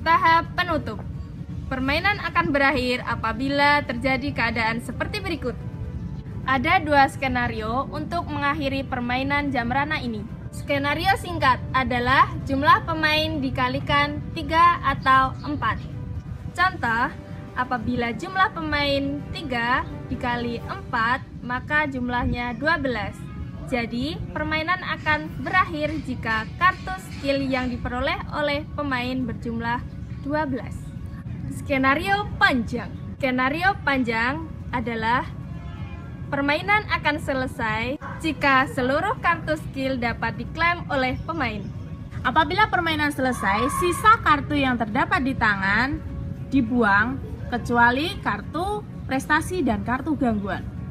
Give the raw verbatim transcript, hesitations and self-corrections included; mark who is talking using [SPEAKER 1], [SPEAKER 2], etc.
[SPEAKER 1] Tahap penutup. Permainan akan berakhir apabila terjadi keadaan seperti berikut. Ada dua skenario untuk mengakhiri permainan jam rana ini. Skenario singkat adalah jumlah pemain dikalikan tiga atau empat. Contoh, apabila jumlah pemain tiga dikali empat, maka jumlahnya dua belas. Jadi, permainan akan berakhir jika kartu skill yang diperoleh oleh pemain berjumlah dua belas. Skenario panjang. Skenario panjang adalah permainan akan selesai jika seluruh kartu skill dapat diklaim oleh pemain.
[SPEAKER 2] Apabila permainan selesai, sisa kartu yang terdapat di tangan dibuang kecuali kartu prestasi dan kartu gangguan.